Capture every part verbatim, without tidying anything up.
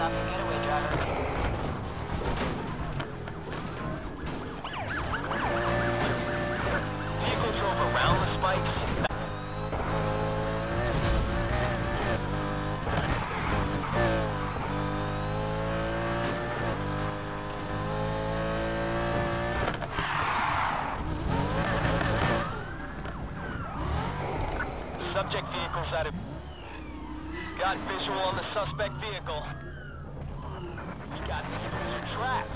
Stop your getaway driver. Vehicle drove around the spikes. Subject vehicle's out of... Got visual on the suspect vehicle. We got this cruiser tracked.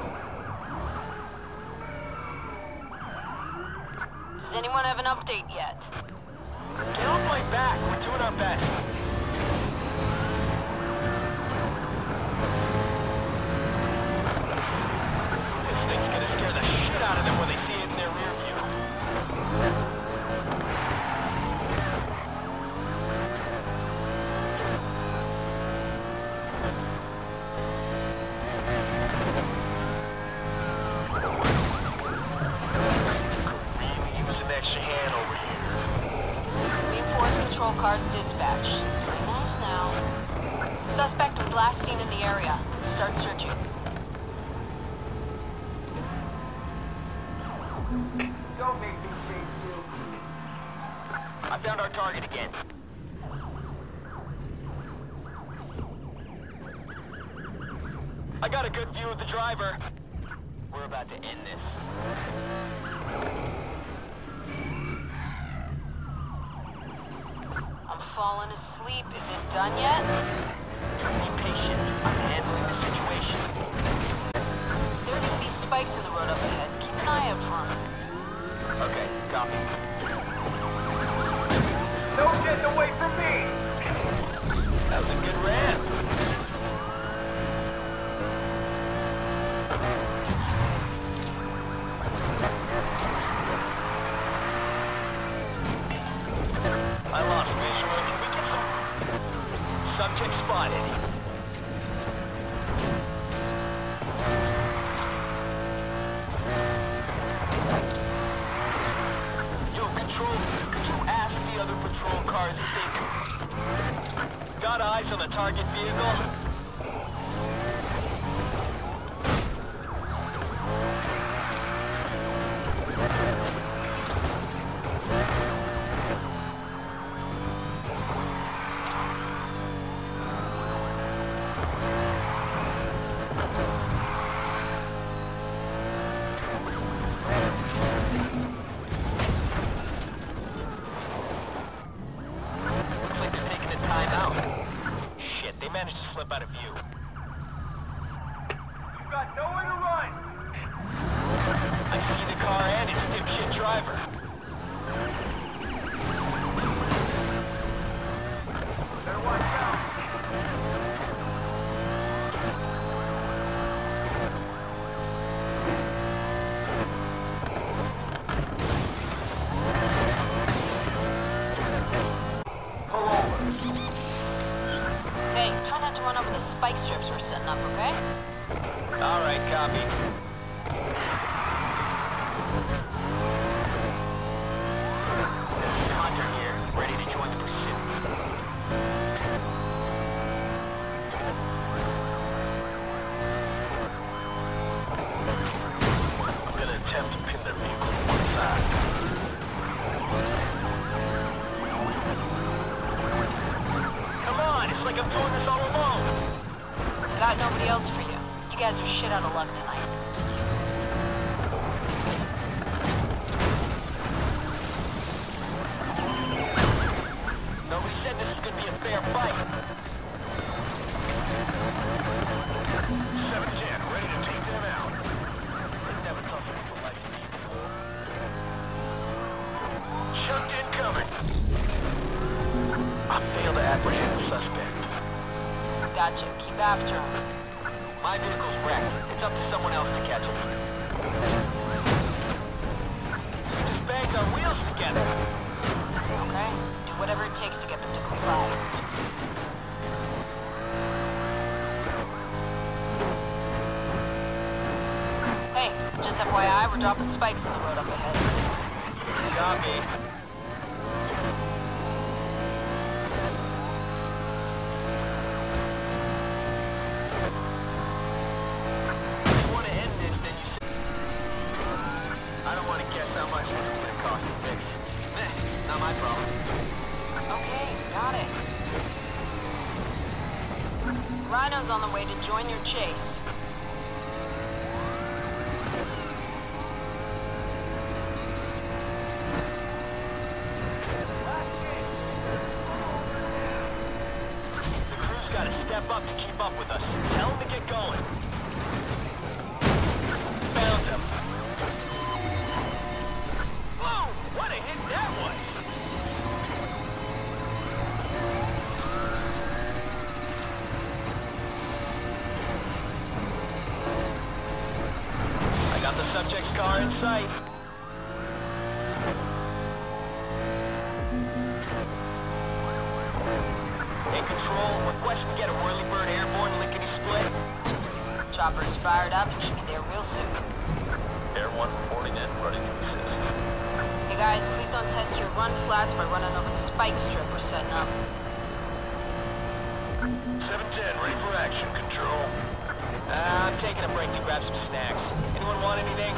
Does anyone have an update yet? Get off my back. We're doing our best. This thing's gonna scare the shit out of them when they see it in their rear view. Cars dispatch. Almost now. Suspect was last seen in the area. Start searching. Don't make me chase you. I found our target again. I got a good view of the driver. We're about to end this. Fallen asleep. Is it done yet? Be patient. I'm handling the situation. There could be spikes in the road up ahead. Keep an eye out for them. Okay, copy. Don't get away from me! That was a good ramp. I lost visual. Can we get some... Subject spotted. Yo, control. Could you ask the other patrol cars if they can... Got eyes on the target vehicle? Managed to slip out of view. You've got nowhere to run! I see the car and its dipshit driver. Better watch out! Pull over. Hey, try not to run over the spike strips we're setting up, okay? All right, copy. Hunter here, ready to join the pursuit. I'm gonna attempt to pin their vehicle to one side. Come on, it's like I'm doing this all alone. Got nobody else for you. You guys are shit out of luck tonight. Nobody said this was gonna be a fair fight. seven ten, ready to take them out. I've never tough for life to me before. Chucked incoming. I failed to apprehend the suspect. Gotcha. Keep after him. My vehicle's wrecked. It's up to someone else to catch it. Just banged our wheels together. Okay? Do whatever it takes to get them to comply. Hey, just F Y I, we're dropping spikes in the road up ahead. Copy. Rhino's on the way to join your chase. The crew's gotta step up to keep up with us. Tell them to get going. Found him. Whoa! What a hit that was! I got the subject's car in sight. In control, request we get a Whirlybird airborne lickety-split. Chopper's fired up and should be there real soon. Air one reporting in, ready to assist. Hey guys, please don't test your run flats by running over the spike strip we're setting up. seven ten, ready for action, control. Uh, I'm taking a break to grab some snacks. Anyone want anything?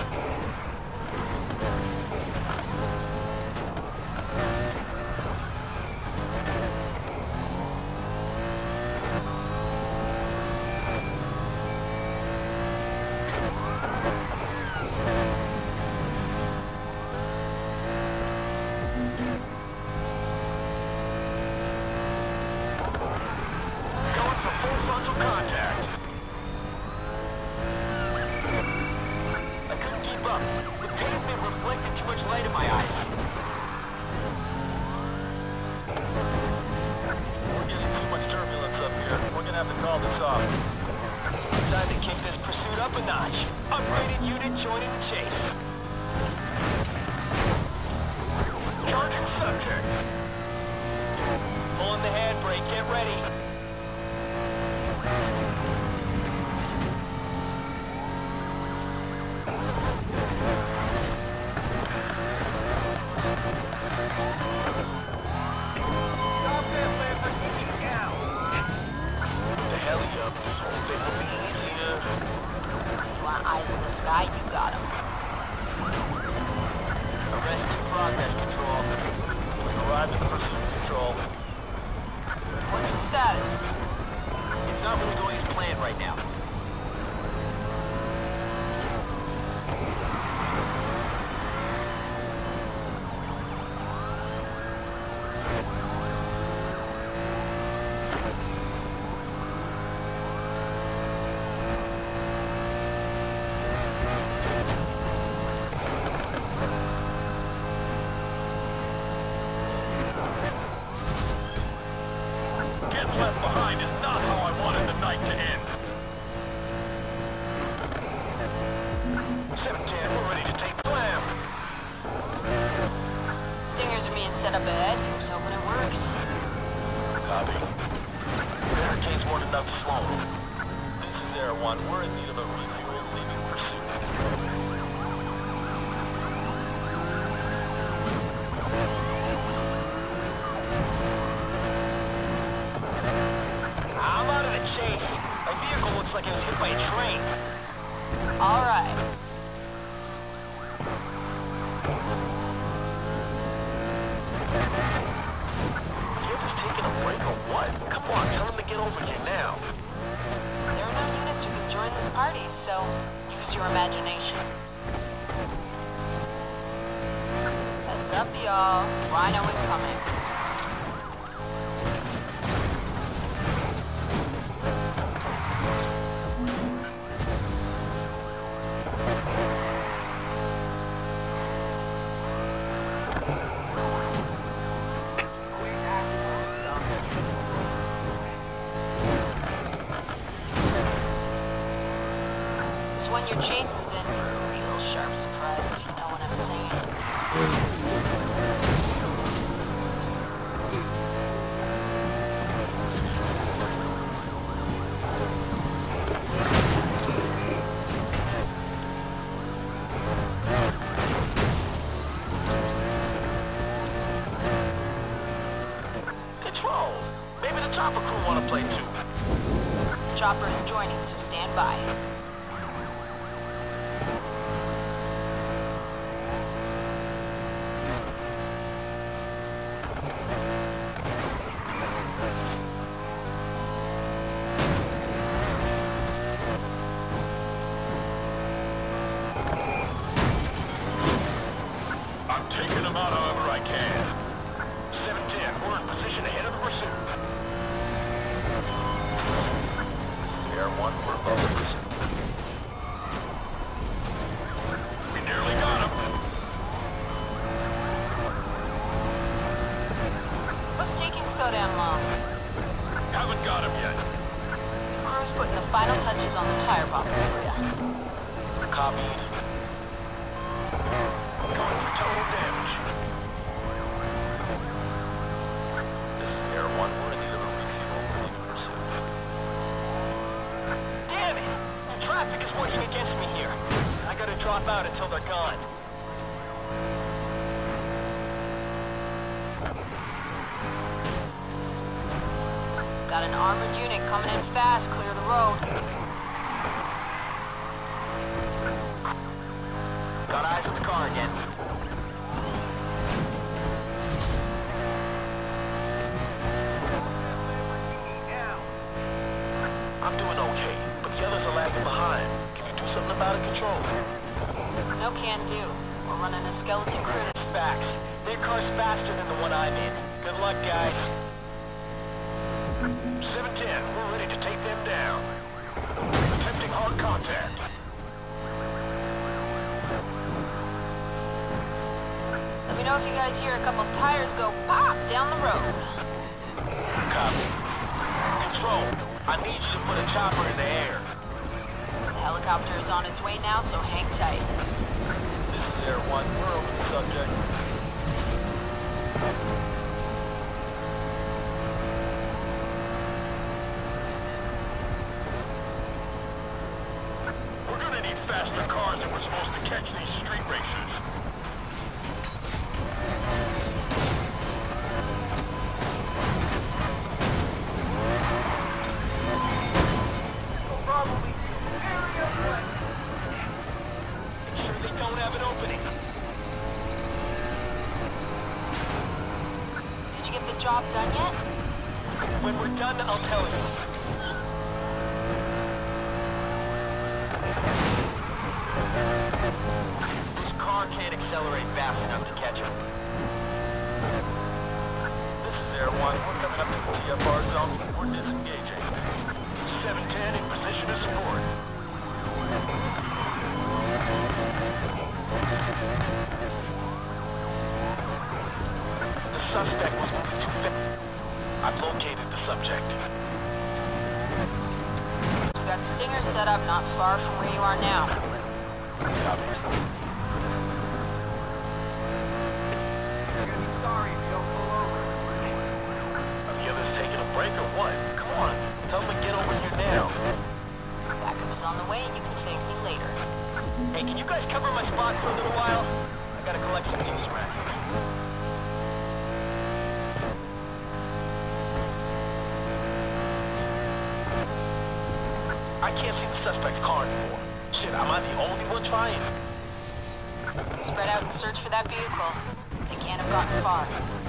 Going for full frontal contact. I couldn't keep up. The pavement reflected too much light in my eyes. We're getting too much turbulence up here. We're gonna have to call this off. Time to kick this pursuit up a notch. Upgraded unit joining the chase. Charging subject. Pulling the handbrake, get ready. Stop that, Lambert. Get me down. The heli up, this whole thing will be easier. You want eyes in the sky? You got 'em. Arrest in progress, control. We've arrived at pursuit control. What's the status? It's not really going as planned right now. Getting left behind is not how I wanted the night to end. seven ten, we're ready to take flam. Stingers are being set up ahead. Here's hoping it works. Copy. Barricades weren't enough to slow them. This is Air one. We're in need of a relay rail leaving pursuit. I'm out of the chase. My vehicle looks like it was hit by a train. All right. Kid is taking a break or what? Come on, tell him to get over here now. There are no units who can join this party, so use your imagination. Heads up, y'all. Rhino is coming. It's when you're chasing's in for a real sharp surprise, if you know what I'm saying. Control. Maybe the chopper crew want to play too. Chopper is joining, so stand by. Haven't got him yet. Crew's putting the final touches on the tire bomb area. Copied. Going for total damage. This is Air One. We're in need of a refuel. Leaving pursuit. Damn it! The traffic is working against me here. I gotta drop out until they're gone. Got an armored unit coming in fast. Clear the road. Got eyes on the car again. I'm doing okay, but the others are lagging behind. Can you do something about it, Control? No can do. We're running a skeleton crew. Facts. Their car's faster than the one I'm in. Good luck, guys. seven ten, we're ready to take them down. Attempting hard contact. Let me know if you guys hear a couple tires go pop down the road. Copy. Control, I need you to put a chopper in the air. The helicopter is on its way now, so hang tight. This is Air One, we're over the subject. We're gonna need faster cars if we're supposed to catch these street racers. Probably area one. Make sure they don't have an opening. Did you get the job done yet? When we're done, I'll tell you. This car can't accelerate fast enough to catch him. This is Air One. We're coming up to the T F R zone. We're disengaging. seven ten in position to support. The suspect was moving too fast. I've located the subject. We've got Stinger set up not far from where you are now. Copy. You're gonna be sorry if you don't pull over. Are the others taking a break or what? Come on, tell them to get over here now. Backup is on the way and you can thank me later. Hey, can you guys cover my spot for a little while? I gotta collect some news rack. I can't see the suspect's car anymore. Shit, am I the only one trying? Spread out and search for that vehicle. They can't have gotten far.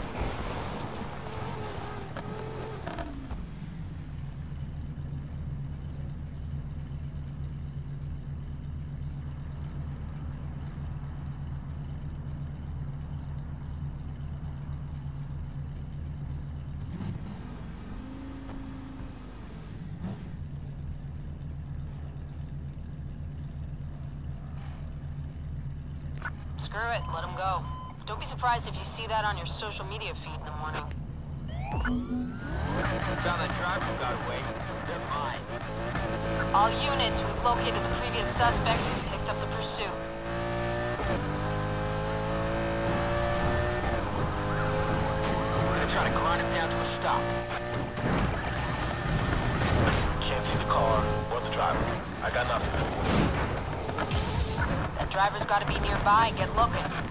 Screw it, let them go. Don't be surprised if you see that on your social media feed in the morning. Saw that driver got away. They're mine. All units, we've located the previous suspect and picked up the pursuit. We're gonna try to grind him down to a stop. Can't see the car or the driver. I got nothing. That driver's gotta be nearby. Get looking.